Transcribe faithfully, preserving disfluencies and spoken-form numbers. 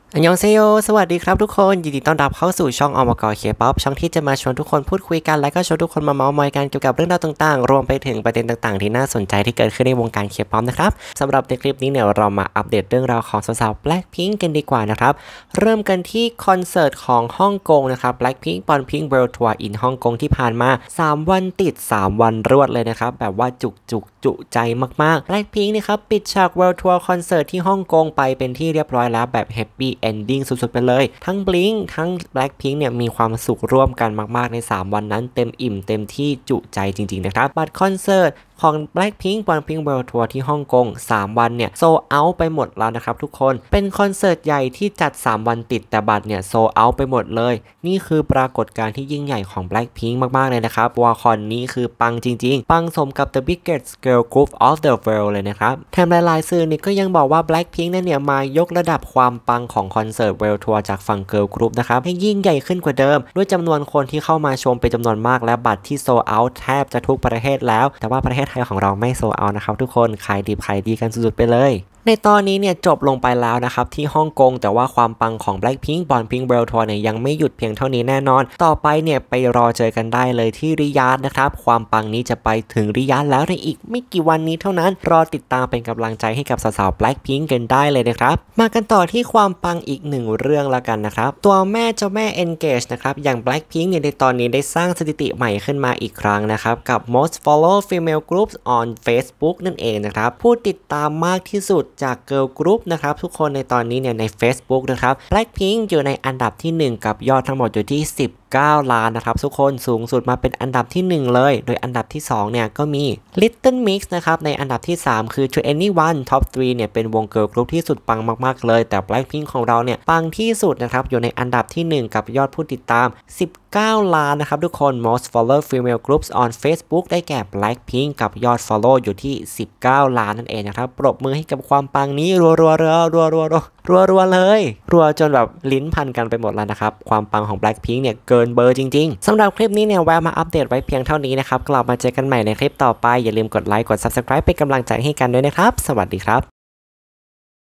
อันยองเซโยสวัสดีครับทุกคนยินดีต้อนรับเข้าสู่ช่องอมกเคป๊อปช่องที่จะมาชวนทุกคนพูดคุยกันและก็ชวนทุกคนมาเมาท์มอยกันเกี่ยวกับเรื่องราวต่างๆรวมไปถึงประเด็นต่างๆที่น่าสนใจที่เกิดขึ้นในวงการเคป๊อปนะครับสำหรับในคลิปนี้เนี่ยเรามาอัปเดตเรื่องราวของสาวๆ Blackpink กันดีกว่านะครับเริ่มกันที่คอนเสิร์ตของฮ่องกงนะครับ Blackpink ปอนพิงเวิลด์ทัวร์อินฮ่องกงที่ผ่านมาสามวันติดสามวันรวดเลยนะครับแบบว่าจุกจุกจุใจมากๆ Blackpink นะครับปิดฉาก World Tour คอนเสิร์ตที่ฮ่องกงไปเป็นที่เรียบร้อยแล้วแบบ Happy Ending สุดๆไปเลยทั้ง Blink ทั้ง Blackpink เนี่ยมีความสุขร่วมกันมากๆในสามวันนั้นเต็มอิ่มเต็มที่จุใจจริงๆนะครับบัตรคอนเสิร์ตของ Blackpink Blackpink World Tour ที่ฮ่องกงสามวันเนี่ยโซเอาไปหมดแล้วนะครับทุกคนเป็นคอนเสิร์ตใหญ่ที่จัดสามวันติดแต่บัตรเนี่ยโซเอาไปหมดเลยนี่คือปรากฏการณ์ที่ยิ่งใหญ่ของ Blackpink มากๆเลยนะครับวาคอนนี้คือปังจริงๆปังสมกับ The Biggest Girl Group of the World เลยนะครับแถมหลายๆสื่อนี่ก็ยังบอกว่า Blackpink นั่นเนี่ยมายกระดับความปังของคอนเสิร์ต World Tour จากฝั่ง Girl Group นะครับให้ยิ่งใหญ่ขึ้นกว่าเดิมด้วยจำนวนคนที่เข้ามาชมเป็นจำนวนมากและบัตรที่โซเอาแทบจะทุกประเทศแล้วแต่ว่าประเทศไทยของเราไม่โซเอานะครับทุกคนขายดีขายดีกันสุดๆไปเลยในตอนนี้เนี่ยจบลงไปแล้วนะครับที่ฮ่องกงแต่ว่าความปังของ Blackpink Blackpink World Tour เนี่ยยังไม่หยุดเพียงเท่านี้แน่นอนต่อไปเนี่ยไปรอเจอกันได้เลยที่ริยาดนะครับความปังนี้จะไปถึงริยาดแล้วในอีกไม่กี่วันนี้เท่านั้นรอติดตามเป็นกำลังใจให้กับสาวๆ Blackpink กันได้เลยนะครับมากันต่อที่ความปังอีกหนึ่งเรื่องแล้วกันนะครับตัวแม่เจ้าแม่ Engage นะครับอย่าง Blackpink เนี่ยในตอนนี้ได้สร้างสถิติใหม่ขึ้นมาอีกครั้งนะครับกับ most followed female groups on Facebook นั่นเองนะครับผู้ติดตามมากที่สุดจาก Girl Group นะครับทุกคนในตอนนี้เนี่ยใน Facebook นะครับ Blackpink อยู่ในอันดับที่หนึ่งกับยอดทั้งหมดอยู่ที่สิบเก้าล้านนะครับทุกคนสูงสุดมาเป็นอันดับที่หนึ่งเลยโดยอันดับที่สองเนี่ยก็มี Little Mix นะครับในอันดับที่สามคือ To Anyone Top สามเนี่ยเป็นวง Girl Group ที่สุดปังมากๆเลยแต่ Blackpink ของเราเนี่ยปังที่สุดนะครับอยู่ในอันดับที่หนึ่งกับยอดผู้ติดตามสิบเก้าล้านนะครับทุกคน most followed female groups on Facebook ได้แก่ Blackpink กับยอด follow อยู่ที่สิบเก้าล้านนั่นเองนะครับปรบมือให้กับความปังนี้รัวๆรัวๆรัวๆรัวๆรัวๆเลยรัวจนแบบลิ้นพันกันไปหมดแล้วนะครับความปังของ Blackpink เนี่ยเกินเบอร์จริงๆสำหรับคลิปนี้เนี่ยแวะมาอัปเดตไว้เพียงเท่านี้นะครับกลับมาเจอกันใหม่ในคลิปต่อไปอย่าลืมกดไลค์กด Subscribe เป็นกำลังใจให้กันด้วยนะครับสวัสดีครับ